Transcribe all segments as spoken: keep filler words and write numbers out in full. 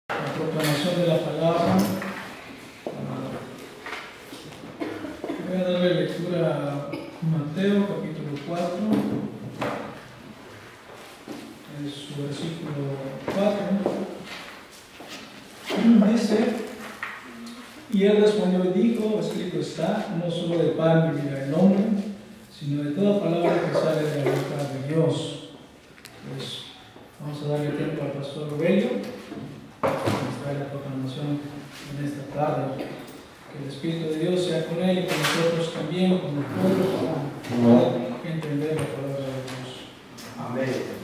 La proclamación de la palabra. Voy a darle lectura a Mateo capítulo cuatro, es su versículo cuatro. Dice: y él respondió y dijo, escrito está, no solo de pan vivirá el hombre, sino de toda palabra que sale de la boca de Dios. Pues vamos a darle tiempo al pastor Rubelio que nos trae la proclamación en esta tarde. Que el Espíritu de Dios sea con él y con nosotros también, con el pueblo, para poder entender la palabra de Dios. Amén.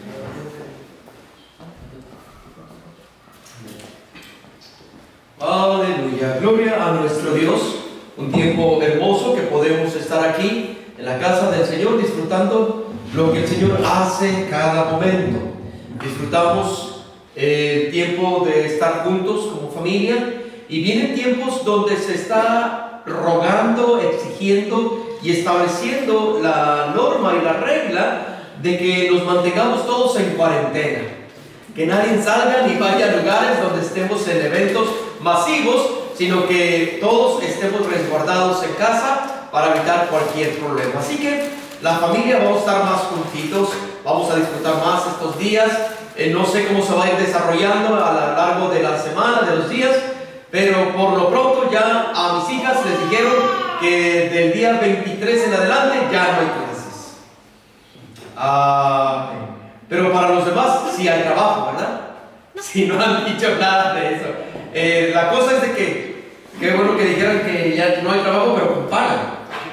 Aleluya, gloria a nuestro Dios. Un tiempo hermoso que podemos estar aquí en la casa del Señor disfrutando lo que el Señor hace cada momento. Disfrutamos el tiempo de estar juntos como familia, y vienen tiempos donde se está rogando, exigiendo y estableciendo la norma y la regla de que nos mantengamos todos en cuarentena, que nadie salga ni vaya a lugares donde estemos en eventos masivos, sino que todos estemos resguardados en casa para evitar cualquier problema. Así que la familia vamos a estar más juntitos, vamos a disfrutar más estos días. Eh, no sé cómo se va a ir desarrollando a lo largo de la semana, de los días, pero por lo pronto ya a mis hijas les dijeron que del día veintitrés en adelante ya no hay clases. Ah, pero para los demás sí hay trabajo, ¿verdad? Si no han dicho nada de eso. Eh, la cosa es de que, qué bueno que dijeran que ya no hay trabajo, pero con paga.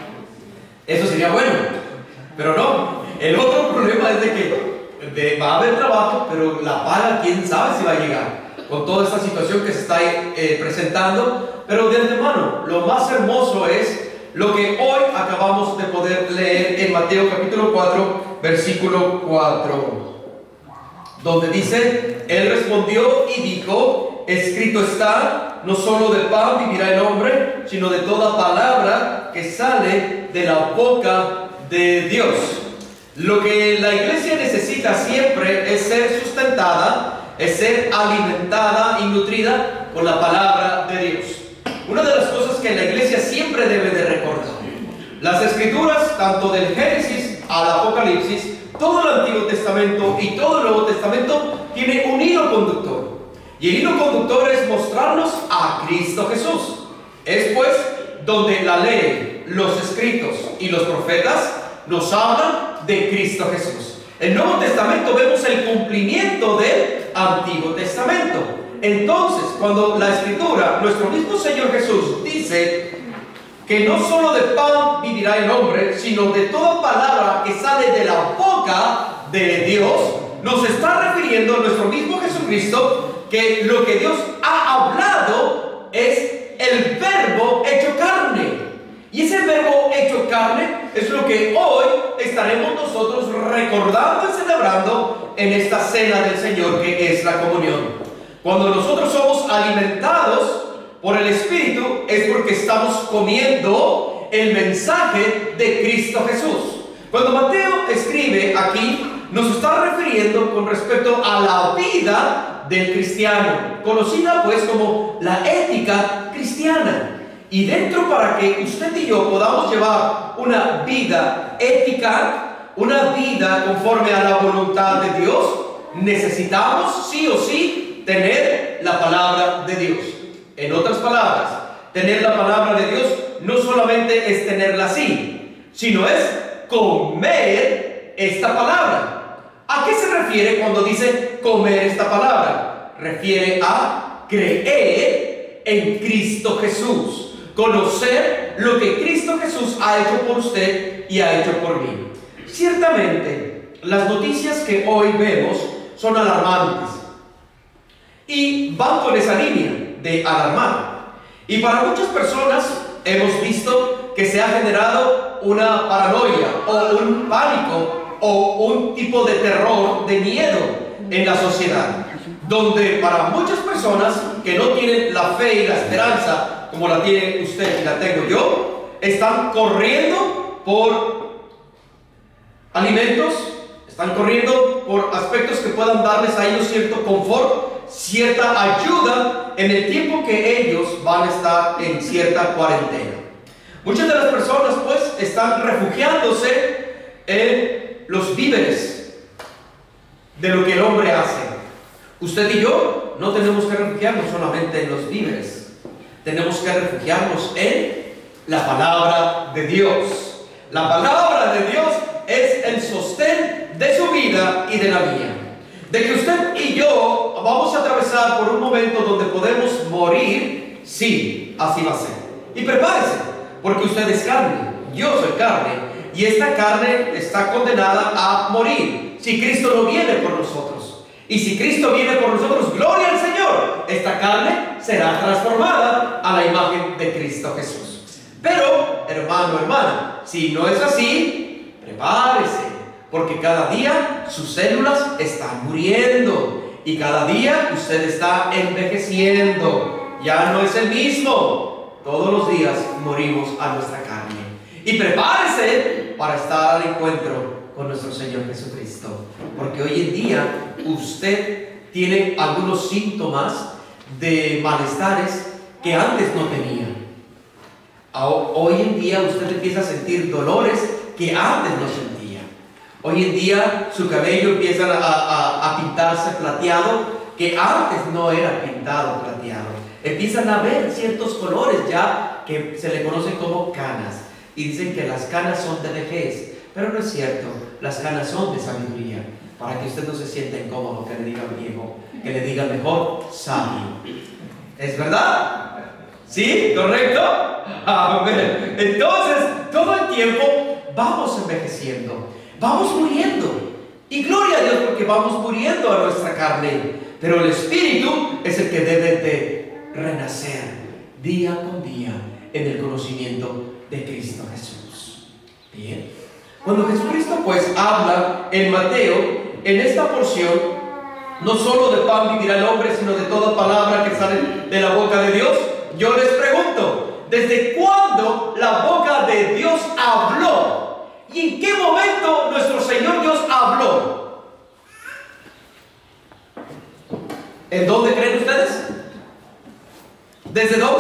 Eso sería bueno, pero no. El otro problema es de que de, va a haber trabajo, pero la paga, quién sabe si va a llegar, con toda esta situación que se está eh, presentando. Pero de antemano, lo más hermoso es lo que hoy acabamos de poder leer en Mateo capítulo cuatro, versículo cuatro, donde dice: él respondió y dijo, escrito está, no solo de pan vivirá el hombre, sino de toda palabra que sale de la boca de Dios. Lo que la iglesia necesita siempre es ser sustentada, es ser alimentada y nutrida con la palabra de Dios. Una de las cosas que la iglesia siempre debe de recordar: las escrituras, tanto del Génesis al Apocalipsis, todo el Antiguo Testamento y todo el Nuevo Testamento, tiene un hilo conductor. Y el hilo conductor es mostrarnos a Cristo Jesús. Es pues donde la ley, los escritos y los profetas nos hablan de Cristo Jesús. En el Nuevo Testamento vemos el cumplimiento del Antiguo Testamento. Entonces, cuando la Escritura, nuestro mismo Señor Jesús, dice que no solo de pan vivirá el hombre, sino de toda palabra que sale de la boca de Dios, nos está refiriendo a nuestro mismo Jesucristo, que lo que Dios ha hablado es el verbo hecho carne. Y ese verbo hecho carne es lo que hoy estaremos nosotros recordando y celebrando en esta cena del Señor, que es la comunión. Cuando nosotros somos alimentados por el Espíritu, es porque estamos comiendo el mensaje de Cristo Jesús. Cuando Mateo escribe aquí, nos está refiriendo con respecto a la vida del cristiano, conocida pues como la ética cristiana. Y dentro, para que usted y yo podamos llevar una vida ética, una vida conforme a la voluntad de Dios, necesitamos sí o sí tener la palabra de Dios. En otras palabras, tener la palabra de Dios no solamente es tenerla así, sino es comer esta palabra. ¿A qué se refiere cuando dice comer esta palabra? Refiere a creer en Cristo Jesús. Conocer lo que Cristo Jesús ha hecho por usted y ha hecho por mí. Ciertamente, las noticias que hoy vemos son alarmantes y van con esa línea de alarmar. Y para muchas personas hemos visto que se ha generado una paranoia o un pánico o un tipo de terror, de miedo en la sociedad, donde para muchas personas que no tienen la fe y la esperanza como la tiene usted y la tengo yo, están corriendo por alimentos, están corriendo por aspectos que puedan darles a ellos cierto confort, cierta ayuda en el tiempo que ellos van a estar en cierta cuarentena. Muchas de las personas pues están refugiándose en los víveres de lo que el hombre hace. Usted y yo no tenemos que refugiarnos solamente en los víveres, tenemos que refugiarnos en la palabra de Dios. La palabra de Dios es el sostén de su vida y de la mía. De que usted y yo vamos a atravesar por un momento donde podemos morir, sí, así va a ser. Y prepárese, porque usted es carne, yo soy carne, y esta carne está condenada a morir si Cristo no viene por nosotros. Y si Cristo viene por nosotros, gloria al Señor, esta carne será transformada a la imagen de Cristo Jesús. Pero, hermano, hermana, si no es así, prepárese, porque cada día sus células están muriendo y cada día usted está envejeciendo. Ya no es el mismo. Todos los días morimos a nuestra carne. Y prepárese para estar al encuentro con nuestro Señor Jesucristo, porque hoy en día usted tiene algunos síntomas de malestares que antes no tenía. Hoy en día usted empieza a sentir dolores que antes no sentía. Hoy en día su cabello empieza a, a, a pintarse plateado que antes no era pintado plateado. Empiezan a ver ciertos colores ya que se le conocen como canas, y dicen que las canas son de vejez, pero no es cierto. Las canas son de sabiduría, para que usted no se sienta incómodo que le digan viejo, que le digan mejor sabio. ¿Es verdad? ¿Sí? ¿Correcto? Amén. Entonces, todo el tiempo vamos envejeciendo, vamos muriendo. Y gloria a Dios porque vamos muriendo a nuestra carne. Pero el Espíritu es el que debe de renacer día con día en el conocimiento de Cristo Jesús. Bien. Cuando Jesucristo pues habla en Mateo, en esta porción, no solo de pan vivirá el hombre, sino de toda palabra que sale de la boca de Dios. Yo les pregunto, ¿desde cuándo la boca de Dios habló? ¿Y en qué momento nuestro Señor Dios habló? ¿En dónde creen ustedes? ¿Desde dónde?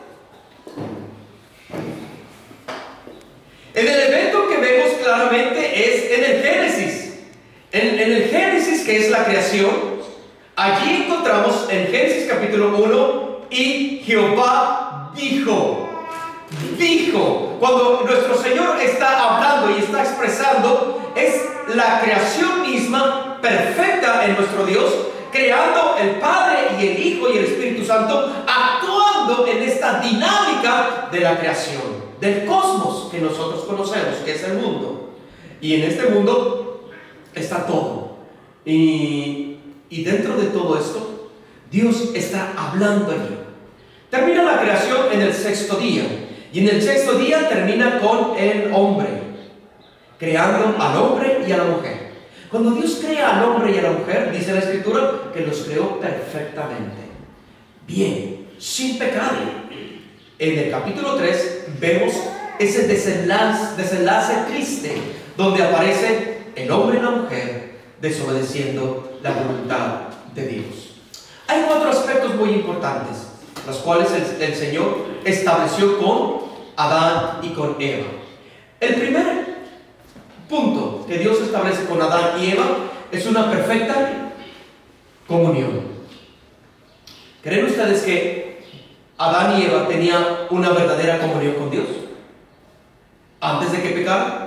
En el evento que vemos claramente es en el Génesis. En, en el Génesis, que es la creación, allí encontramos en Génesis capítulo uno, y Jehová dijo, dijo, cuando nuestro Señor está hablando y está expresando, es la creación misma perfecta en nuestro Dios, creando el Padre y el Hijo y el Espíritu Santo, actuando en esta dinámica de la creación, del cosmos que nosotros conocemos, que es el mundo. Y en este mundo está todo. Y, y dentro de todo esto, Dios está hablando allí. Termina la creación en el sexto día. Y en el sexto día termina con el hombre, creando al hombre y a la mujer. Cuando Dios crea al hombre y a la mujer, dice la Escritura que los creó perfectamente, bien, sin pecado. En el capítulo tres vemos ese desenlace, desenlace triste, donde aparece el hombre y la mujer desobedeciendo la voluntad de Dios. Hay cuatro aspectos muy importantes, los cuales el, el Señor estableció con Adán y con Eva. El primer punto que Dios establece con Adán y Eva es una perfecta comunión. ¿Creen ustedes que Adán y Eva tenían una verdadera comunión con Dios antes de que pecaran?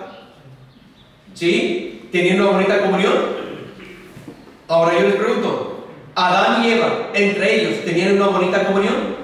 ¿Sí? ¿Tenían una bonita comunión? Ahora yo les pregunto, ¿Adán y Eva, entre ellos, tenían una bonita comunión?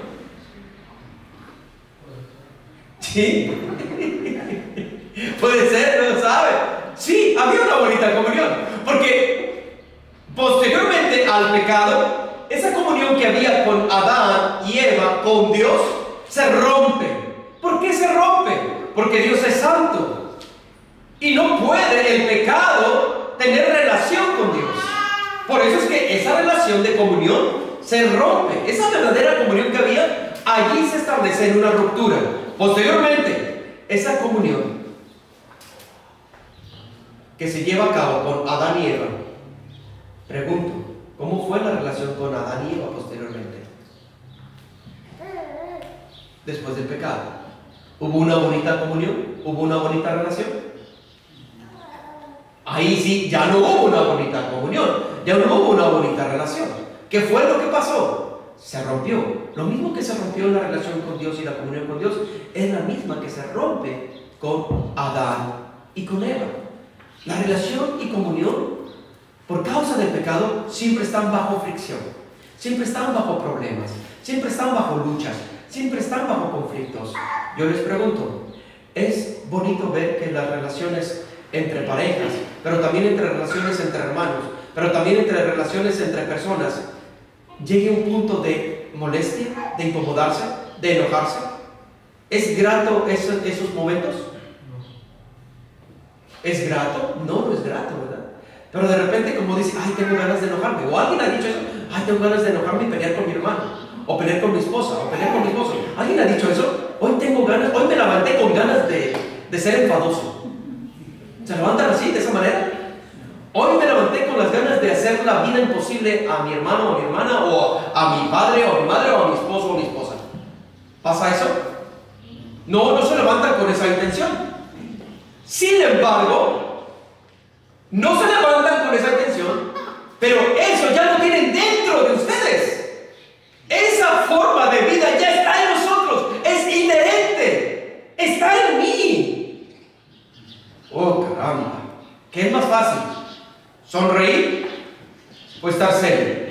¿Sí? Puede ser, no lo sabe. Sí, había una bonita comunión, porque posteriormente al pecado, esa comunión que había con Adán y Eva, con Dios, se rompe. ¿Por qué se rompe? Porque Dios es santo y no puede el pecado tener relación con Dios. Por eso es que esa relación de comunión se rompe. Esa verdadera comunión que había, allí se establece en una ruptura. Posteriormente, esa comunión que se lleva a cabo con Adán y Eva, pregunto, ¿Cómo fue la relación con Adán y Eva posteriormente? Después del pecado. ¿Hubo una bonita comunión? ¿Hubo una bonita relación? Ahí sí, ya no hubo una bonita comunión, ya no hubo una bonita relación. ¿Qué fue lo que pasó? Se rompió. Lo mismo que se rompió en la relación con Dios y la comunión con Dios, es la misma que se rompe con Adán y con Eva. La relación y comunión, por causa del pecado, siempre están bajo fricción, siempre están bajo problemas, siempre están bajo luchas, siempre están bajo conflictos. Yo les pregunto, ¿es bonito ver que las relaciones entre parejas, pero también entre relaciones entre hermanos, pero también entre relaciones entre personas, llegue a un punto de molestia, de incomodarse, de enojarse? ¿Es grato esos, esos momentos? ¿Es grato? No, no es grato, ¿verdad? Pero de repente, como dice, ay, tengo ganas de enojarme, o alguien ha dicho eso, ay, tengo ganas de enojarme y pelear con mi hermano, o pelear con mi esposa, o pelear con mi esposo. ¿Alguien ha dicho eso? Hoy tengo ganas, hoy me levanté con ganas de, de ser enfadoso. ¿Se levantan así, de esa manera? Hoy me levanté con las ganas de hacer la vida imposible a mi hermano o a mi hermana, o a mi padre o a mi madre o a mi esposo o a mi esposa. ¿Pasa eso? No, no se levantan con esa intención. Sin embargo, no se levantan con esa intención, pero eso ya lo tienen dentro de ustedes. Esa forma de vida ya está en nosotros, es inherente, está en mí. Oh, caramba. ¿Qué es más fácil? ¿Sonreír o estar serio?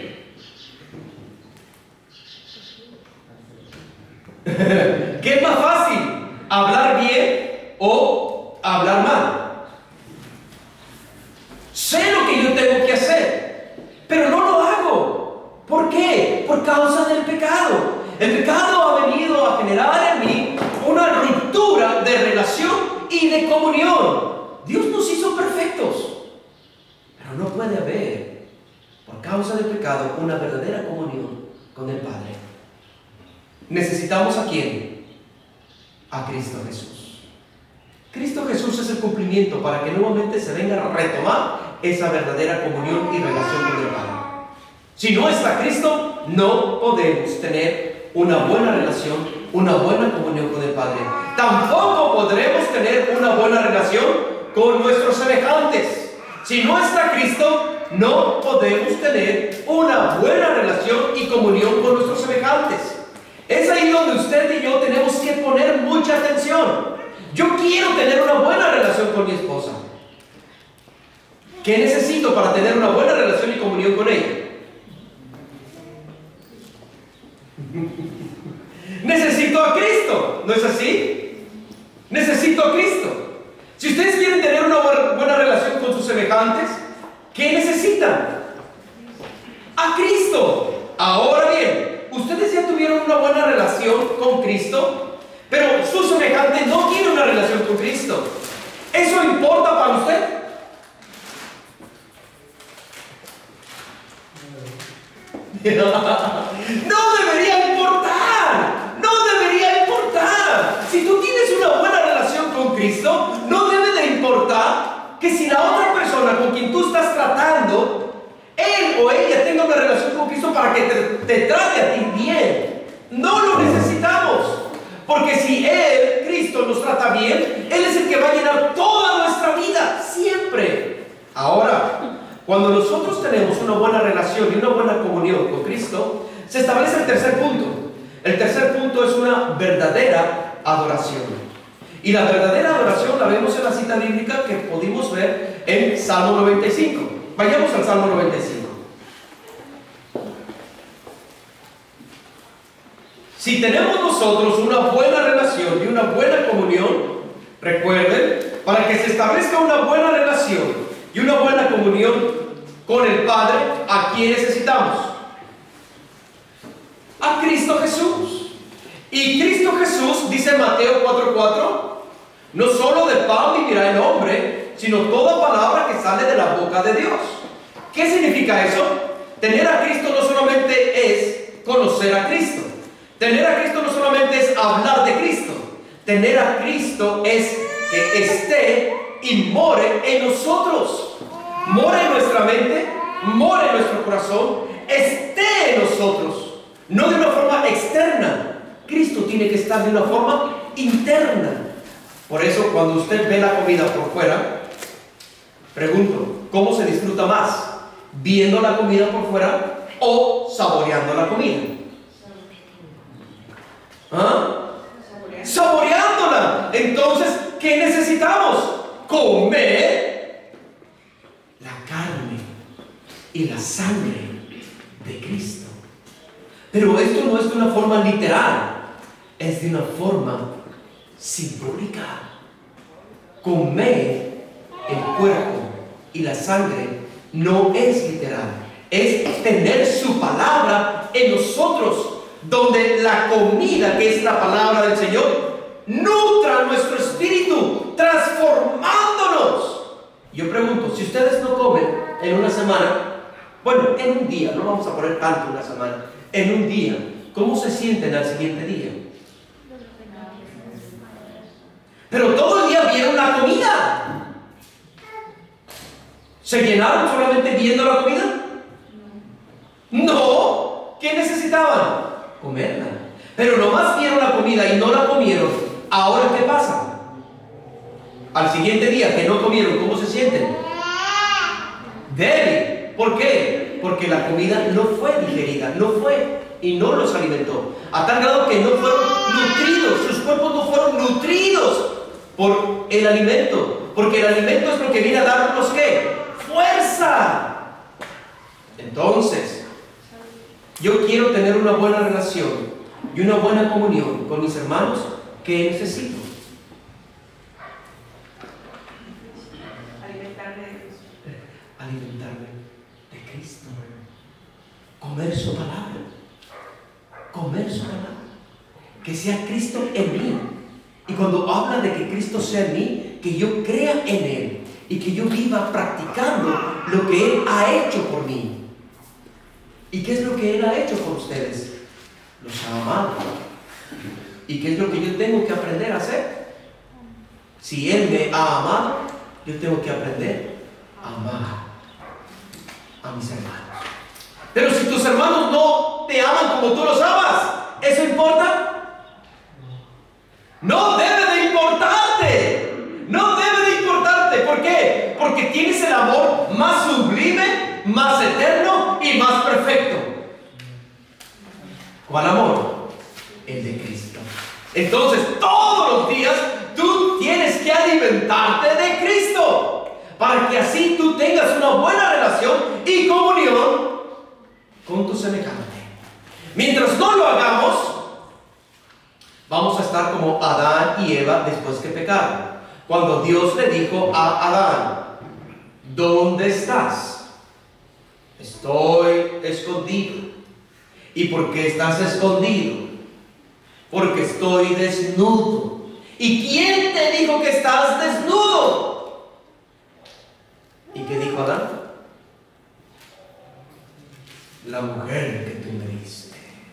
¿Qué es más fácil? ¿Hablar bien o hablar mal? Sé lo que yo tengo que hacer, pero no lo hago. ¿Por qué? Por causa del pecado. El pecado ha venido a generar en mí una ruptura de relación y de comunión. Dios nos hizo perfectos, pero no puede haber, por causa del pecado, una verdadera comunión con el Padre. ¿Necesitamos a quién? A Cristo Jesús. Cristo Jesús es el cumplimiento para que nuevamente se venga a retomar esa verdadera comunión y relación con el Padre. Si no está Cristo, no podemos tener una buena relación, una buena comunión con el Padre. Tampoco podremos tener una buena relación con nuestros semejantes. Si no está Cristo, no podemos tener una buena relación y comunión con nuestros semejantes. Es ahí donde usted y yo tenemos que poner mucha atención. Yo quiero tener una buena relación con mi esposa. ¿Qué necesito para tener una buena relación y comunión con ella? Necesito a Cristo, ¿no es así? Necesito a Cristo. Si ustedes quieren tener una buena relación con sus semejantes, ¿qué necesitan? A Cristo. Ahora bien, ustedes ya tuvieron una buena relación con Cristo, pero su semejante no tiene una relación con Cristo. ¿Eso importa para usted? No debería importar. No debería importar. Si tú tienes una buena relación con Cristo, no debe de importar que si la otra persona con quien tú estás tratando, él o ella tenga una relación con Cristo para que te, te trate a ti bien. No lo necesitamos. Porque si Él, Cristo, nos trata bien, Él es el que va a llenar toda nuestra vida, siempre. Ahora, cuando nosotros tenemos una buena relación y una buena comunión con Cristo, se establece el tercer punto. El tercer punto es una verdadera adoración. Y la verdadera adoración la vemos en la cita bíblica que pudimos ver en Salmo noventa y cinco. Vayamos al Salmo noventa y cinco. Si tenemos nosotros una buena relación y una buena comunión, recuerden, para que se establezca una buena relación y una buena comunión con el Padre, ¿a quién necesitamos? A Cristo Jesús. Y Cristo Jesús, dice Mateo cuatro cuatro, no solo de pan vivirá el hombre, sino toda palabra que sale de la boca de Dios. ¿Qué significa eso? Tener a Cristo no solamente es conocer a Cristo. Tener a Cristo no solamente es hablar de Cristo. Tener a Cristo es que esté y more en nosotros. More en nuestra mente, more en nuestro corazón, esté en nosotros, no de una forma externa. Cristo tiene que estar de una forma interna. Por eso, cuando usted ve la comida por fuera, pregunto, ¿cómo se disfruta más? ¿Viendo la comida por fuera o saboreando la comida? ¿Ah? Saboreándola. Entonces, ¿qué necesitamos? Comer la carne y la sangre de Cristo. Pero esto no es de una forma literal, es de una forma simbólica. Comer el cuerpo y la sangre no es literal, es tener su palabra en nosotros, donde la comida, que es la palabra del Señor, nutra nuestro espíritu, transformándonos. Yo pregunto, si ustedes no comen en una semana, bueno, en un día, no vamos a poner tanto una semana, en un día, ¿cómo se sienten al siguiente día? Pero todo el día vieron la comida. ¿Se llenaron solamente viendo la comida? No. ¿Qué necesitaban? Comerla. Pero nomás vieron la comida y no la comieron. ¿Ahora qué pasa? Al siguiente día que no comieron, ¿cómo se sienten? Débil. ¿Por qué? Porque la comida no fue digerida, no fue y no los alimentó. A tal grado que no fueron nutridos, sus cuerpos no fueron nutridos por el alimento. Porque el alimento es lo que viene a darnos, ¿qué? Fuerza. Entonces, yo quiero tener una buena relación y una buena comunión con mis hermanos. ¿Qué necesito? Alimentarme de Cristo. Alimentarme de Cristo. Comer su palabra. Comer su palabra. Que sea Cristo en mí. Y cuando habla de que Cristo sea en mí, que yo crea en Él y que yo viva practicando lo que Él ha hecho por mí. ¿Y qué es lo que Él ha hecho por ustedes? Los ha amado. ¿Y qué es lo que yo tengo que aprender a hacer? Si Él me ha amado, yo tengo que aprender a amar a mis hermanos. Pero si tus hermanos no te aman como tú los amas, ¿eso importa? No debe de importarte. No debe de importarte. ¿Por qué? Porque tienes el amor más sublime, más eterno y más perfecto. ¿Cuál amor? El de Cristo. Entonces, todos los días tú tienes que alimentarte de Cristo, para que así tú tengas una buena relación y comunión con tu semejante. Mientras no lo hagamos, vamos a estar como Adán y Eva después que pecaron. Cuando Dios le dijo a Adán: ¿dónde estás? Estoy escondido. ¿Y por qué estás escondido? Porque estoy desnudo. ¿Y quién te dijo que estás desnudo? ¿Y qué dijo Adán? La mujer que tú me diste.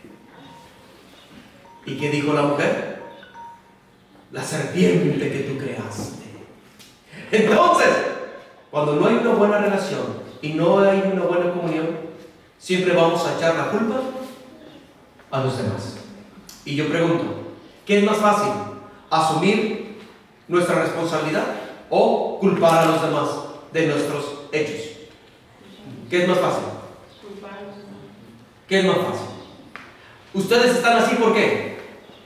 ¿Y qué dijo la mujer? La serpiente que tú creaste. Entonces, cuando no hay una buena relación y no hay una buena comunión, siempre vamos a echar la culpa a los demás. Y yo pregunto, ¿qué es más fácil? ¿Asumir nuestra responsabilidad o culpar a los demás de nuestros hechos? ¿Qué es más fácil? ¿Qué es más fácil? ¿Ustedes están así por qué?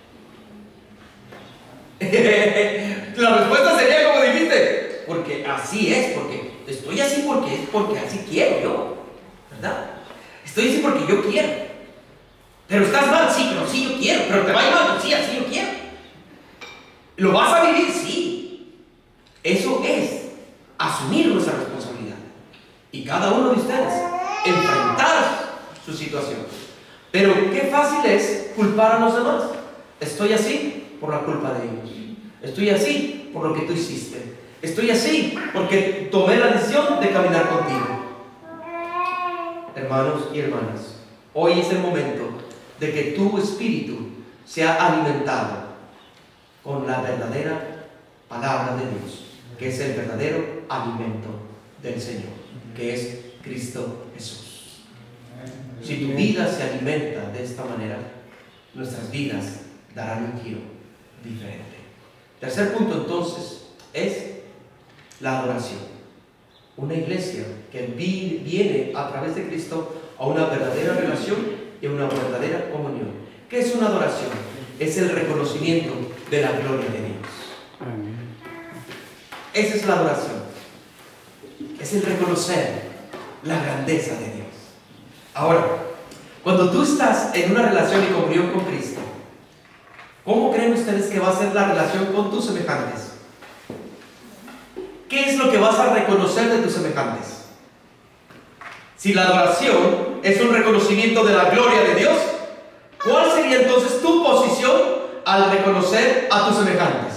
La respuesta sería como dijiste, porque así es, porque estoy así porque es porque así quiero yo, ¿verdad? Estoy así porque yo quiero. Pero estás mal, sí, pero sí yo quiero. Pero te va a ir mal, sí, así yo quiero. ¿Lo vas a vivir? Sí. Eso es asumir nuestra responsabilidad. Y cada uno de ustedes enfrentar su situación. Pero qué fácil es culpar a los demás. Estoy así por la culpa de ellos. Estoy así por lo que tú hiciste. Estoy así porque tomé la decisión de caminar contigo. Hermanos y hermanas, hoy es el momento de que tu espíritu sea alimentado con la verdadera palabra de Dios, que es el verdadero alimento del Señor, que es Cristo Jesús. Si tu vida se alimenta de esta manera, nuestras vidas darán un giro diferente. Tercer punto entonces es la adoración. Una iglesia que vi, viene a través de Cristo a una verdadera relación y a una verdadera comunión. ¿Qué es una adoración? Es el reconocimiento de la gloria de Dios. Amén. Esa es la adoración. Es el reconocer la grandeza de Dios. Ahora, cuando tú estás en una relación y comunión con Cristo, ¿cómo creen ustedes que va a ser la relación con tus semejantes? ¿Qué es lo que vas a reconocer de tus semejantes? Si la adoración es un reconocimiento de la gloria de Dios, ¿cuál sería entonces tu posición al reconocer a tus semejantes?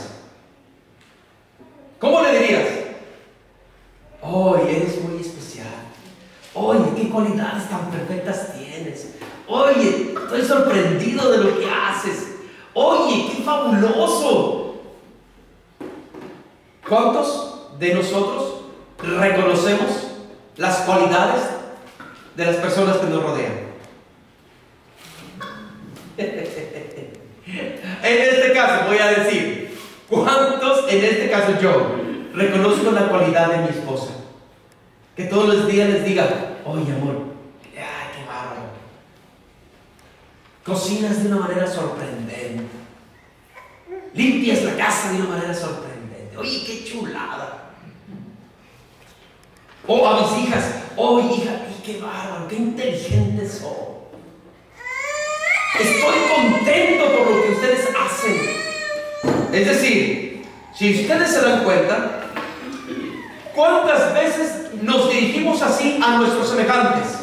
¿Cómo le dirías? Oye, eres muy especial. Oye, qué cualidades tan perfectas tienes. Oye, estoy sorprendido de lo que haces. Oye, qué fabuloso. ¿Cuántos de nosotros reconocemos las cualidades de las personas que nos rodean? En este caso voy a decir, ¿cuántos en este caso yo reconozco la cualidad de mi esposa? Que todos los días les diga, oye amor, ay, qué bárbaro, cocinas de una manera sorprendente, limpias la casa de una manera sorprendente, oye, qué chulada. O a mis hijas, oye hija, qué bárbaro, qué inteligentes son. Estoy contento por lo que ustedes hacen. Es decir, si ustedes se dan cuenta, ¿cuántas veces nos dirigimos así a nuestros semejantes?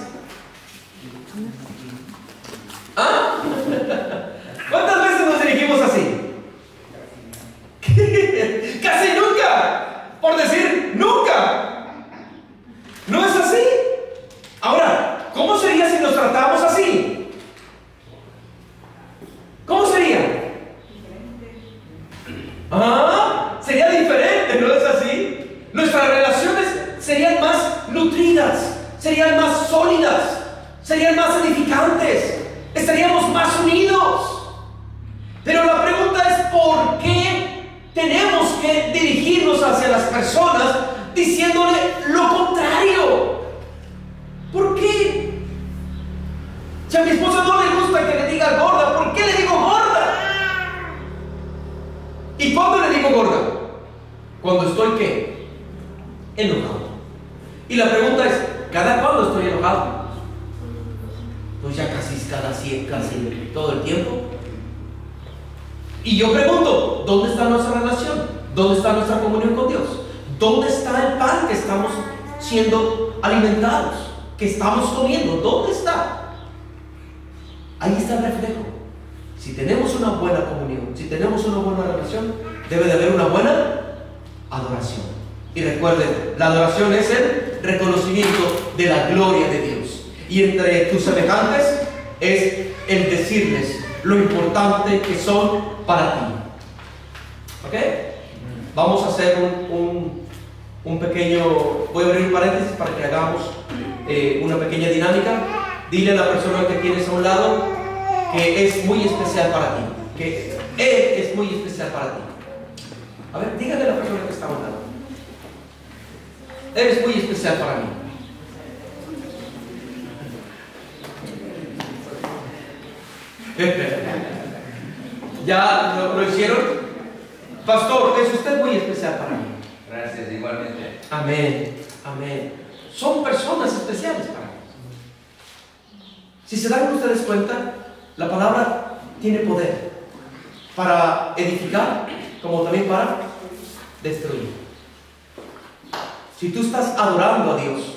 ¿Ah? ¿Cuántas veces nos dirigimos así? Casi nunca. Por decir nunca. ¿No es así? Ahora, ¿cómo sería si nos tratamos así? ¿Cómo sería? Ah, sería diferente, ¿no es así? Nuestras relaciones serían más nutridas, serían más sólidas, serían más edificantes, estaríamos más unidos. Pero la pregunta es, ¿por qué tenemos que dirigirnos hacia las personas diciéndole lo contrario? ¿Por qué? Si a mi esposa no le gusta que le diga gorda, ¿por qué le digo gorda? ¿Y cuándo le digo gorda? Cuando estoy ¿qué? Enojado. Y la pregunta es, ¿cada cuándo estoy enojado? Pues ya casi cada cien, casi todo el tiempo. Y yo pregunto, ¿dónde está nuestra relación? ¿Dónde está nuestra comunión con Dios? ¿Dónde está el pan que estamos siendo alimentados? ¿Que estamos comiendo? ¿Dónde está? Ahí está el reflejo. Si tenemos una buena comunión, si tenemos una buena relación, debe de haber una buena adoración. Y recuerden, la adoración es el reconocimiento de la gloria de Dios. Y entre tus semejantes es el decirles lo importante que son para ti. ¿Ok? Vamos a hacer un, un, un pequeño, voy a abrir un paréntesis para que hagamos eh, una pequeña dinámica. Dile a la persona que tienes a un lado que es muy especial para ti, que él es muy especial para ti. A ver, dígale a la persona que está a un lado, eres muy especial para mí. ¿Ya lo, lo hicieron? Pastor, es usted muy especial para mí. Gracias, igualmente. Amén, amén. Son personas especiales para mí. Si se dan ustedes cuenta, la palabra tiene poder para edificar como también para destruir. Si tú estás adorando a Dios,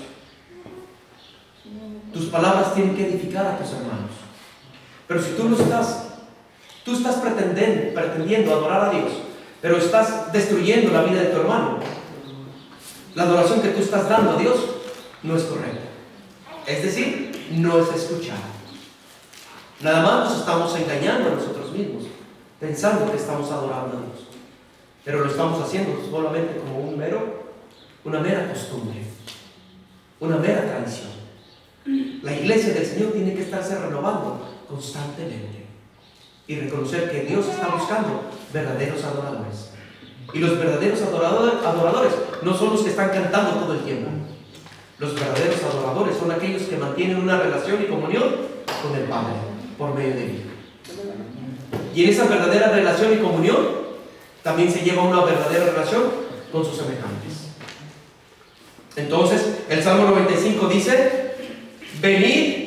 tus palabras tienen que edificar a tus hermanos. Pero si tú no estás, tú estás pretendiendo, pretendiendo adorar a Dios, pero estás destruyendo la vida de tu hermano, la adoración que tú estás dando a Dios no es correcta. Es decir, no es escuchada. Nada más nos estamos engañando a nosotros mismos, pensando que estamos adorando a Dios, pero lo estamos haciendo solamente como un mero, una mera costumbre. una mera tradición. La iglesia del Señor tiene que estarse renovando constantemente y reconocer que Dios está buscando verdaderos adoradores. Y los verdaderos adoradores, adoradores no son los que están cantando todo el tiempo. Los verdaderos adoradores son aquellos que mantienen una relación y comunión con el Padre por medio de Él. Y en esa verdadera relación y comunión también se lleva una verdadera relación con sus semejantes. Entonces, el Salmo noventa y cinco dice: venid,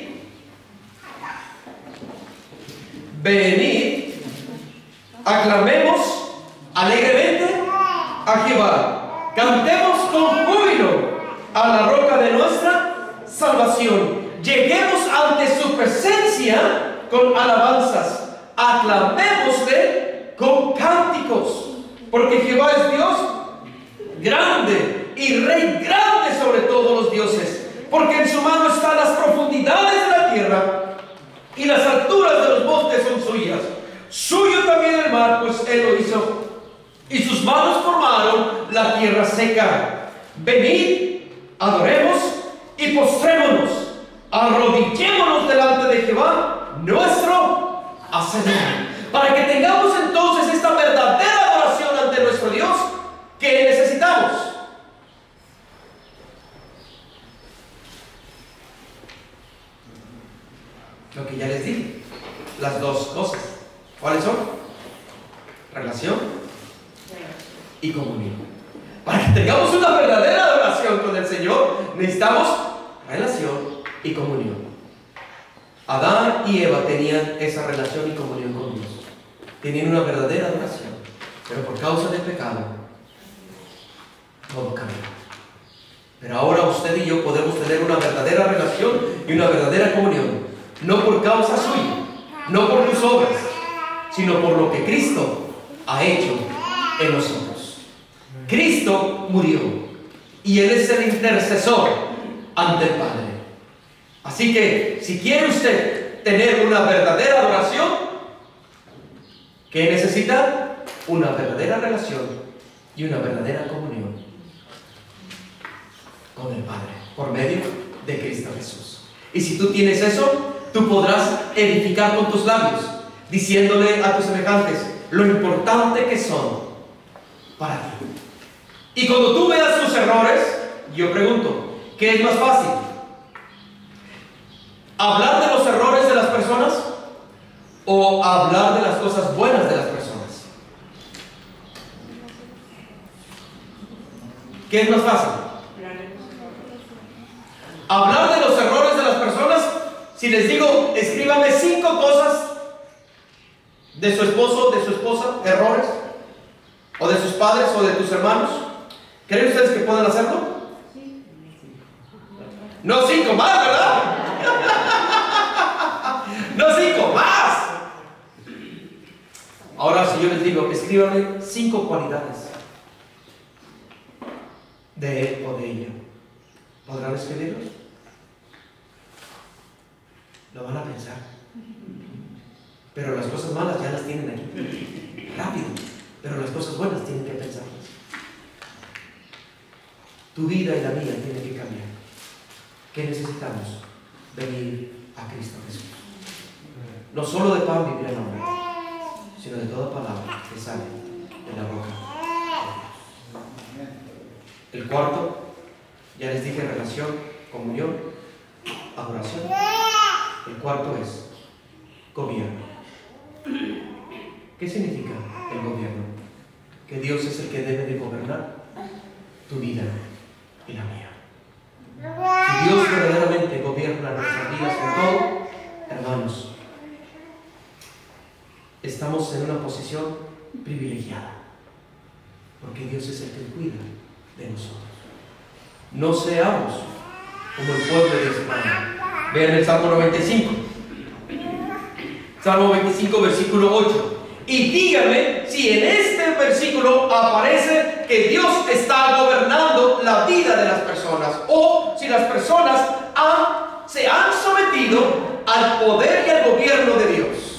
venid, aclamemos alegremente a Jehová, cantemos con júbilo a la roca de nuestra salvación, lleguemos ante su presencia con alabanzas, aclamémosle con cánticos, porque Jehová es Dios grande y Rey grande sobre todos los dioses, porque en su mano están las profundidades de la tierra y las alturas de los montes son suyas. Suyo también el mar, pues Él lo hizo, y sus manos formaron la tierra seca. Venid, adoremos y postrémonos, arrodillémonos delante de Jehová, nuestro Hacedor, para que tengamos entonces esta verdadera adoración ante nuestro Dios que necesitamos. Lo que ya les dije, las dos cosas. ¿Cuáles son? Relación y comunión. Para que tengamos una verdadera adoración con el Señor, necesitamos relación y comunión. Adán y Eva tenían esa relación y comunión con Dios. Tenían una verdadera adoración, pero por causa del pecado, todo cambió. Pero ahora usted y yo podemos tener una verdadera relación y una verdadera comunión, no por causa suya, no por tus obras, sino por lo que Cristo ha hecho en nosotros. Cristo murió y Él es el intercesor ante el Padre. Así que si quiere usted tener una verdadera adoración, ¿qué necesita? Una verdadera relación y una verdadera comunión con el Padre por medio de Cristo Jesús. Y si tú tienes eso, tú podrás edificar con tus labios, diciéndole a tus semejantes lo importante que son para ti. Y cuando tú veas sus errores, yo pregunto, ¿qué es más fácil? ¿Hablar de los errores de las personas o hablar de las cosas buenas de las personas? ¿Qué es más fácil? Hablar de los errores de las personas. Si les digo, escríbame cinco cosas de su esposo, de su esposa, errores, o de sus padres, o de tus hermanos, ¿creen ustedes que pueden hacerlo? No cinco más, ¿verdad? No cinco más. Ahora, si yo les digo, escríbame cinco cualidades de él o de ella, ¿podrán escribirlos? Lo van a pensar. Pero las cosas malas ya las tienen aquí, rápido. Pero las cosas buenas tienen que pensarlas. Tu vida y la mía tienen que cambiar. ¿Qué necesitamos? Venir a Cristo Jesús. No solo de pan vivirá el hombre, sino de toda palabra que sale de la boca de Dios. El cuarto, ya les dije, relación, comunión, adoración. El cuarto es gobierno. ¿Qué significa el gobierno? Que Dios es el que debe de gobernar tu vida y la mía. Si Dios verdaderamente gobierna nuestras vidas en todo, hermanos, estamos en una posición privilegiada, porque Dios es el que cuida de nosotros. No seamos como el pueblo de Israel. Vean el Salmo noventa y cinco. Salmo veinticinco, versículo ocho. Y díganme si en este versículo aparece que Dios está gobernando la vida de las personas, o si las personas han, se han sometido al poder y al gobierno de Dios.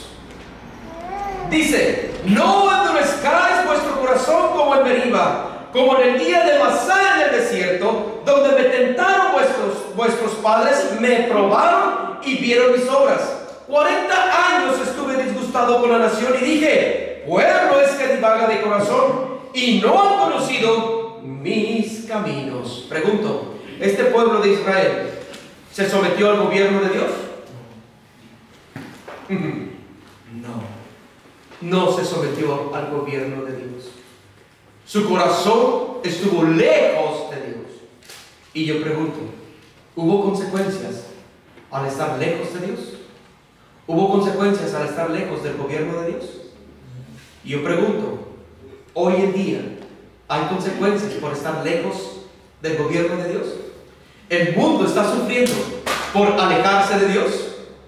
Dice: no endurezcáis vuestro corazón como en Meriba, como en el día de Masá en el desierto, donde me tentaron vuestros, vuestros padres, me probaron y vieron mis obras. cuarenta años estuve disgustado con la nación y dije, pueblo es que divaga de corazón y no han conocido mis caminos. Pregunto, ¿este pueblo de Israel se sometió al gobierno de Dios? No, no se sometió al gobierno de Dios. Su corazón estuvo lejos de Dios. Y yo pregunto, ¿hubo consecuencias al estar lejos de Dios? ¿Hubo consecuencias al estar lejos del gobierno de Dios? Y yo pregunto, hoy en día, ¿hay consecuencias por estar lejos del gobierno de Dios? ¿El mundo está sufriendo por alejarse de Dios?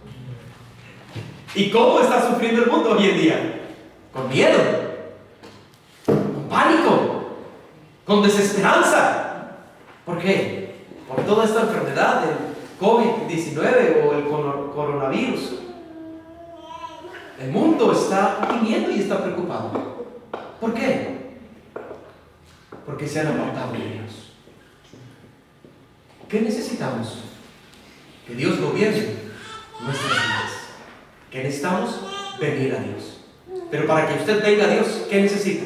¿Y cómo está sufriendo el mundo hoy en día? Con miedo, con pánico, con desesperanza. ¿Por qué? Por toda esta enfermedad del COVID diecinueve o el coronavirus. El mundo está gimiendo y está preocupado. ¿Por qué? Porque se han apartado de Dios. ¿Qué necesitamos? Que Dios gobierne nuestras vidas. ¿Qué necesitamos? Venir a Dios. Pero para que usted venga a Dios, ¿qué necesita?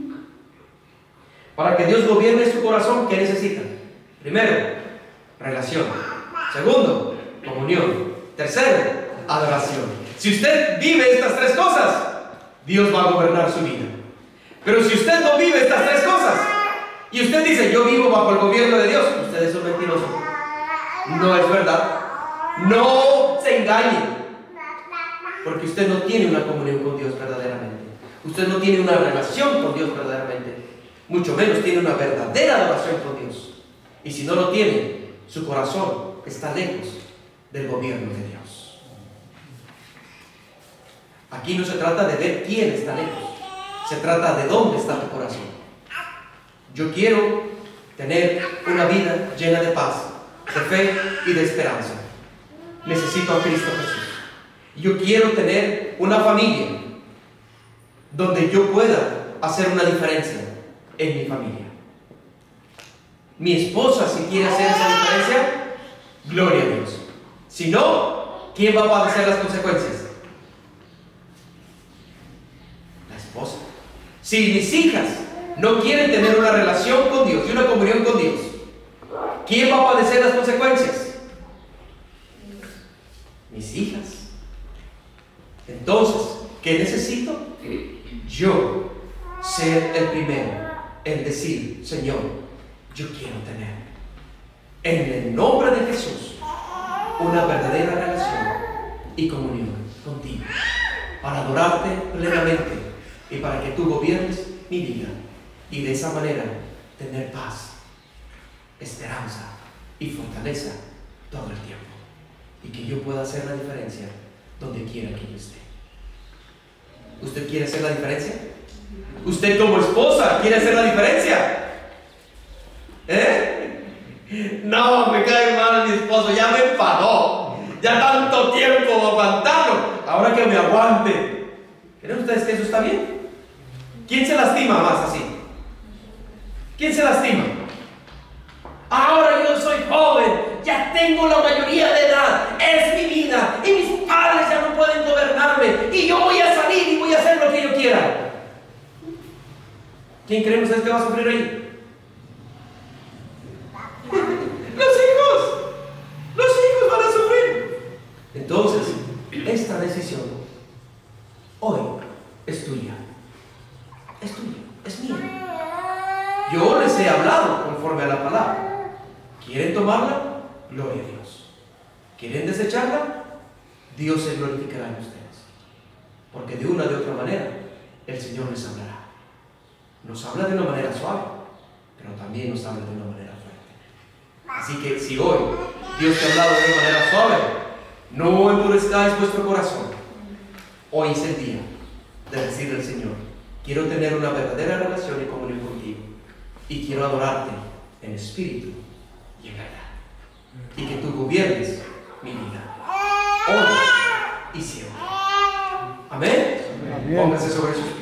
Para que Dios gobierne su corazón, ¿qué necesita? Primero, relación. Segundo, comunión. Tercero, adoración. Si usted vive estas tres cosas, Dios va a gobernar su vida. Pero si usted no vive estas tres cosas y usted dice, yo vivo bajo el gobierno de Dios, usted es un mentiroso. No es verdad. No se engañe. Porque usted no tiene una comunión con Dios verdaderamente. Usted no tiene una relación con Dios verdaderamente. Mucho menos tiene una verdadera adoración con Dios. Y si no lo tiene, su corazón está lejos del gobierno de Dios. Aquí no se trata de ver quién está lejos. Se trata de dónde está tu corazón. Yo quiero tener una vida llena de paz, de fe y de esperanza. Necesito a Cristo Jesús. Yo quiero tener una familia donde yo pueda hacer una diferencia en mi familia. Mi esposa, si quiere hacer esa diferencia, gloria a Dios. Si no, ¿quién va a padecer las consecuencias? La esposa. Si mis hijas no quieren tener una relación con Dios y una comunión con Dios, ¿quién va a padecer las consecuencias? Mis hijas. Entonces, ¿qué necesito? Yo ser el primero en decir, Señor, yo quiero tener en el nombre de Jesús una verdadera relación y comunión contigo para adorarte plenamente y para que tú gobiernes mi vida y de esa manera tener paz, esperanza y fortaleza todo el tiempo y que yo pueda hacer la diferencia donde quiera que yo esté. ¿Usted quiere hacer la diferencia? ¿Usted como esposa quiere hacer la diferencia? ¿Eh? No, me cae mal mi esposo, ya me enfadó, ya tanto tiempo aguantando, ahora que me aguante. ¿Creen ustedes que eso está bien? ¿Quién se lastima más así? ¿Quién se lastima? Ahora yo soy joven, ya tengo la mayoría de edad, es mi vida y mis padres ya no pueden gobernarme y yo voy a salir y voy a hacer lo que yo quiera. ¿Quién creen ustedes que va a sufrir ahí? Los hijos, los hijos van a sufrir. Entonces, esta decisión hoy es tuya, es tuya, es mía. Yo les he hablado conforme a la palabra. ¿Quieren tomarla? Gloria a Dios. ¿Quieren desecharla? Dios se glorificará en ustedes. Porque de una de otra manera, el Señor les hablará. Nos habla de una manera suave, pero también nos habla de una manera fuerte. Así que si hoy Dios te ha hablado de una manera suave, no endurezcáis vuestro corazón. Hoy es el día de decirle al Señor, quiero tener una verdadera relación y comunión contigo. Y quiero adorarte en espíritu y en verdad. Y que tú gobiernes mi vida, hoy y siempre. Amén. Amén. Póngase sobre sus